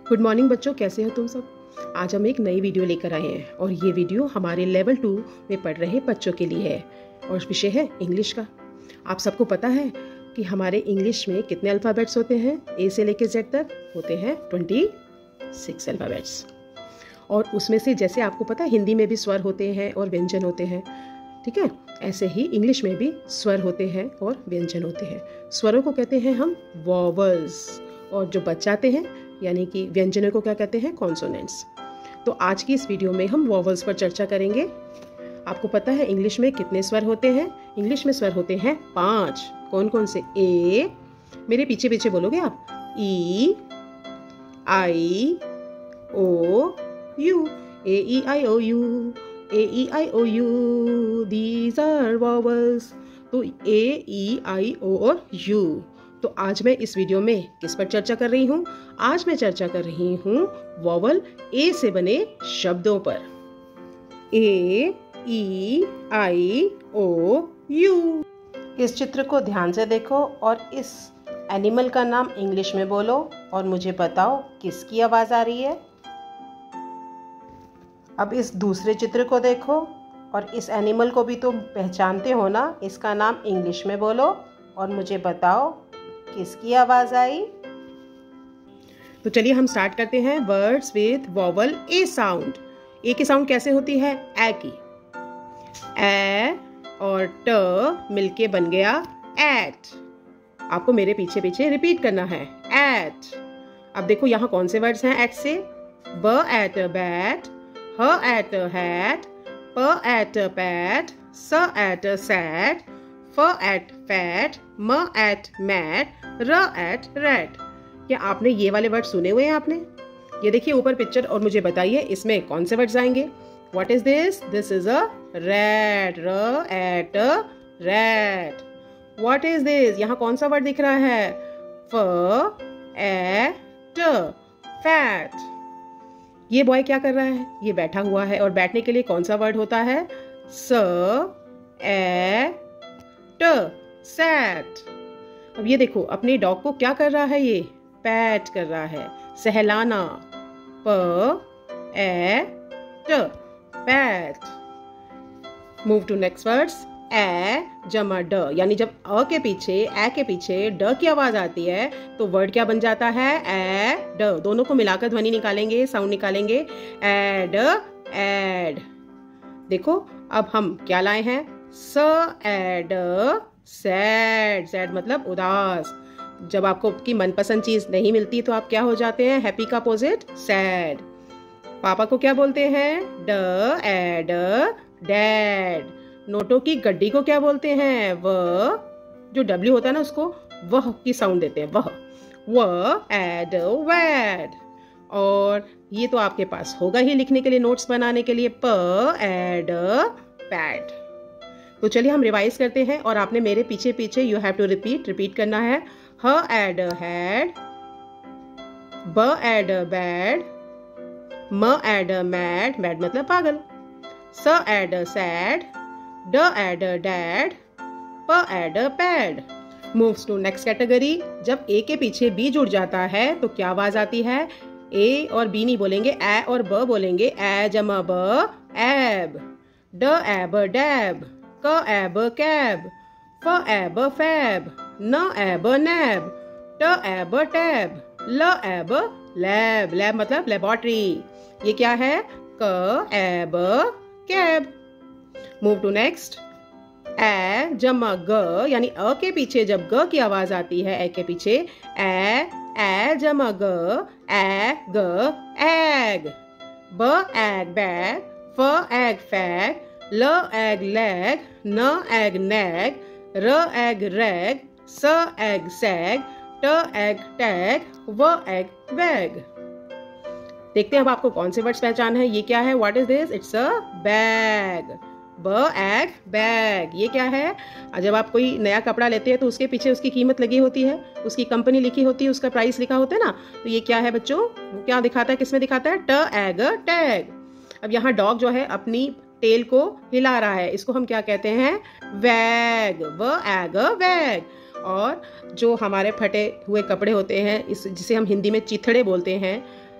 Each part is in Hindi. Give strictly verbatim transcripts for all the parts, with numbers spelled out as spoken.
गुड मॉर्निंग बच्चों, कैसे हो तुम सब। आज हम एक नई वीडियो लेकर आए हैं और ये वीडियो हमारे लेवल टू में पढ़ रहे बच्चों के लिए है और विषय है इंग्लिश का। आप सबको पता है कि हमारे इंग्लिश में कितने अल्फ़ाबेट्स होते हैं। ए से लेकर जेड तक होते हैं ट्वेंटी सिक्स अल्फ़ाबेट्स। और उसमें से जैसे आपको पता है हिंदी में भी स्वर होते हैं और व्यंजन होते हैं, ठीक है, ऐसे ही इंग्लिश में भी स्वर होते हैं और व्यंजन होते हैं। स्वरों को कहते हैं हम वॉवल्स और जो बचाते हैं यानी कि व्यंजनों को क्या कहते हैं, कॉन्सोनेंट्स। तो आज की इस वीडियो में हम वॉवल्स पर चर्चा करेंगे। आपको पता है इंग्लिश में कितने स्वर होते हैं। इंग्लिश में स्वर होते हैं पांच। कौन कौन से? ए, मेरे पीछे पीछे बोलोगे आप, E, I, O, U. A E I O U, A E I O U, these are vowels. तो ए ई आई ओ और यू। तो आज मैं इस वीडियो में किस पर चर्चा कर रही हूँ? आज मैं चर्चा कर रही हूँ वॉवल ए से बने शब्दों पर। A, E, I, O, U. इस चित्र को ध्यान से देखो और इस एनिमल का नाम इंग्लिश में बोलो और मुझे बताओ किसकी आवाज आ रही है। अब इस दूसरे चित्र को देखो और इस एनिमल को भी तुम पहचानते हो ना, इसका नाम इंग्लिश में बोलो और मुझे बताओ किसकी आवाज आई। तो चलिए हम स्टार्ट करते हैं words with vowel A sound. A की साउंड कैसे होती है? ए की। ए और ट मिलके बन गया एट। आपको मेरे पीछे पीछे रिपीट करना है, एट। अब देखो यहाँ कौन से वर्ड्स हैं एट से? ब एट बैट, ह एट हैट, प एट पैट, स एट सैट, फ एट फैट, म एट मैट, र एट रैट। क्या आपने ये वाले वर्ड सुने हुए हैं आपने? ये देखिए ऊपर पिक्चर और मुझे बताइए इसमें कौन से वर्ड्स आएंगे। What is this? This is a rat, र at rat. What is this? यहाँ कौन सा वर्ड दिख रहा है? फ एट फैट। ये बॉय क्या कर रहा है? ये बैठा हुआ है और बैठने के लिए कौन सा वर्ड होता है? स ए ट, सैट। अब ये देखो अपने डॉग को क्या कर रहा है? ये पैट कर रहा है, सहलाना। प ए ट, pat. Move to next words. A जमा ड, यानी जब अ के पीछे ए के पीछे ड की आवाज आती है तो वर्ड क्या बन जाता है? ए ड। दोनों को मिलाकर ध्वनि निकालेंगे, साउंड निकालेंगे, एड एड। देखो अब हम क्या लाए हैं? स एड सैड। सैड मतलब उदास। जब आपको आपकी मनपसंद चीज नहीं मिलती तो आप क्या हो जाते हैं? हैप्पी का अपोजिट सैड। पापा को क्या बोलते हैं? ड एड डैड। नोटों की गड्डी को क्या बोलते हैं? व, जो डब्ल्यू होता है ना उसको वह की साउंड देते हैं, वह। व एड वैड। और ये तो आपके पास होगा ही लिखने के लिए, नोट्स बनाने के लिए, प एड पैड। तो चलिए हम रिवाइज करते हैं और आपने मेरे पीछे पीछे you have to repeat repeat करना है। ह एड हैड, ब एड बैड, म एड मैड, मैड मतलब पागल, स एड सैड, ड एड डैड, प ad pad. Moves to next category. जब ए के पीछे बी जुड़ जाता है तो क्या आवाज आती है? ए और बी नहीं बोलेंगे, ए और ब बोलेंगे। ए जमा ब, एब। ड एब डैब, क एब कैब, फ एब फैब, न एब नैब, ट एब टैब, ल एब लैब। लैब मतलब लेबोरेटरी। ये क्या है? क ab cab. Move to next. A जमा ग, यानी अ के पीछे जब ग की आवाज आती है ए के पीछे, ए ए जमा ग, ए ग एग। ब एग बैग, फ एग फैग, ल एग लैग, न एग नैग, र एग रैग, स एग सैग, ट एग टैग, व एग वैग। देखते हैं अब आपको कौन से वर्ड्स पहचान है। ये क्या है? What is this? It's a bag. ब एग बैग। ये क्या है? जब आप कोई नया कपड़ा लेते हैं तो उसके पीछे उसकी कीमत लगी होती है, उसकी कंपनी लिखी होती है, उसका प्राइस लिखा होता है ना। तो ये क्या है बच्चों? क्या दिखाता है? किसमें दिखाता है? ट एग टैग। अब यहाँ डॉग जो है अपनी टेल को हिला रहा है, इसको हम क्या कहते हैं? वैग। व एग वैग। और जो हमारे फटे हुए कपड़े होते हैं, इस जिसे हम हिंदी में चिथड़े बोलते हैं,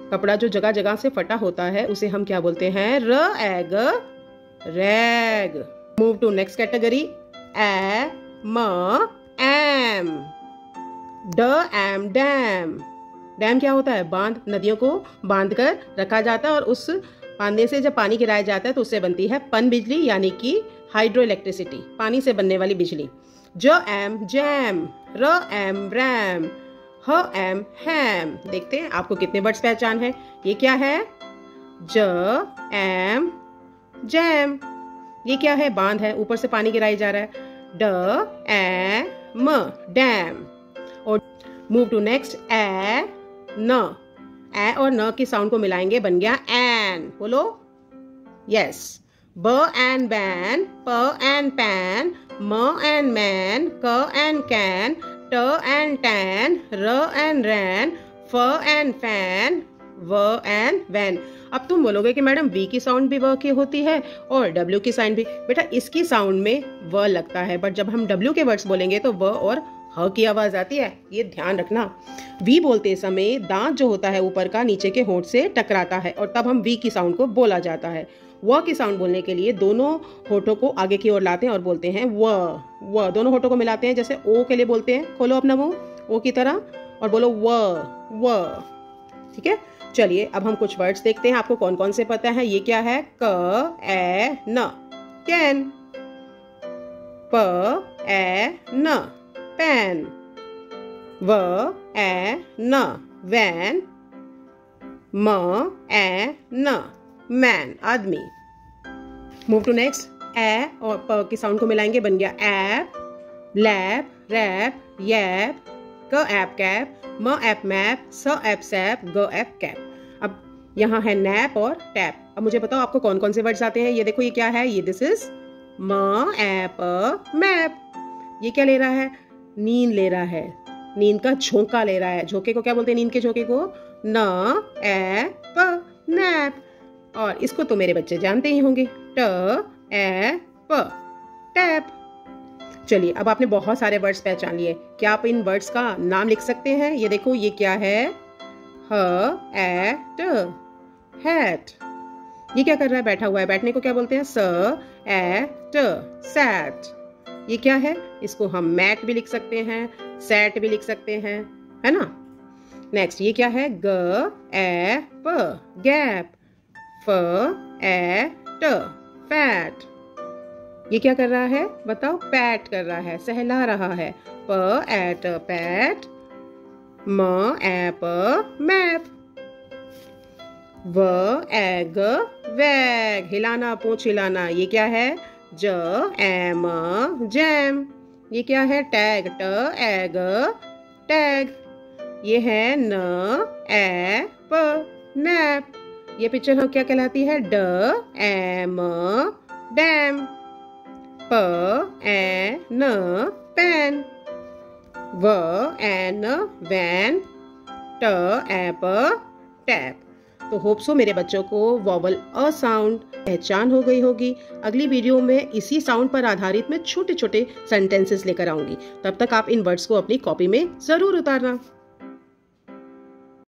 कपड़ा जो जगह जगह से फटा होता है उसे हम क्या बोलते हैं? र ag rag. Move to next category. A म एम। ड एम डैम। डैम क्या होता है? बांध। नदियों को बांध कर रखा जाता है और उस बांधने से जब पानी गिराया जाता है तो उससे बनती है पन बिजली, यानी कि हाइड्रो इलेक्ट्रिसिटी, पानी से बनने वाली बिजली। ज एम जैम। र एम रैम। ह एम हैम। देखते हैं आपको कितने वर्ड्स पहचान है। ये क्या है? ज एम जैम। ये क्या है? बांध है, ऊपर से पानी गिराया जा रहा है। ड एम डैम। और मूव टू नेक्स्ट। ए न। ए और न की साउंड को मिलाएंगे, बन गया एन। बोलो यस। ब एन बैन। प एन पैन। म एन मैन। क एन कैन। ट एन टैन। र एन रैन। फ एन फैन। व एन वैन। अब तुम बोलोगे कि मैडम वी की साउंड भी व की होती है और डब्ल्यू की साउंड भी। बेटा इसकी साउंड में व लगता है, बट जब हम डब्ल्यू के वर्ड्स बोलेंगे तो व और ह की आवाज आती है, ये ध्यान रखना। वी बोलते समय दांत जो होता है ऊपर का नीचे के होंठ से टकराता है और तब हम वी की साउंड को बोला जाता है। व की साउंड बोलने के लिए दोनों होठों को आगे की ओर लाते हैं और बोलते हैं व। व दोनों होठों को मिलाते हैं, जैसे ओ के लिए बोलते हैं। खोलो अपना मुंह ओ की तरह और बोलो व व। ठीक है, चलिए अब हम कुछ वर्ड्स देखते हैं आपको कौन कौन से पता है। ये क्या है? क ए न कैन। प ए न पैन। व ए न वैन। म ए न मैन आदमी। Move to next. ए और प की साउंड को मिलाएंगे, बन गया ऐप, लैब, रैप, यैप। क ऐप कैप। म ऐप मैप। स ऐप सैप। ग ऐप कैप। अब यहाँ है नैप और टैप। अब मुझे बताओ आपको कौन कौन से वर्ड्स आते हैं। ये देखो, ये क्या है? ये दिस इज म ऐप मैप। ये क्या ले रहा है? नींद ले रहा है, नींद का झोंका ले रहा है। झोंके को क्या बोलते हैं? नींद के झोंके को न ए प नैप। और इसको तो मेरे बच्चे जानते ही होंगे, ट ए प टैप। चलिए अब आपने बहुत सारे वर्ड्स पहचान लिए, क्या आप इन वर्ड्स का नाम लिख सकते हैं? ये देखो, ये क्या है? ह ए ट हैट। ये क्या कर रहा है? बैठा हुआ है, बैठने को क्या बोलते हैं? स ए ट सैट। ये क्या है? इसको हम मैट भी लिख सकते हैं, सैट भी लिख सकते हैं, है ना। नेक्स्ट ये क्या है? ग ए प गैप। फ ए ट फैट। ये क्या कर रहा है? बताओ। पैट कर रहा है, सहला रहा है। प ए ट पैट। म ए प मैप। व ए ग वैग, हिलाना, पूंछ हिलाना। ये क्या है? ज एम जैम। ये क्या है? टैग, ट ए ग टैग। ये है न ए प नैप। ये पिक्चर हम क्या कहलाती है? ड एम डैम। प ए न पैन। व ए न वैन। ट ए प टैप। तो होप सो मेरे बच्चों को वॉवल अ साउंड पहचान हो गई होगी। अगली वीडियो में इसी साउंड पर आधारित मैं छोटे छोटे सेंटेंसेस लेकर आऊंगी। तब तक आप इन वर्ड्स को अपनी कॉपी में जरूर उतारना।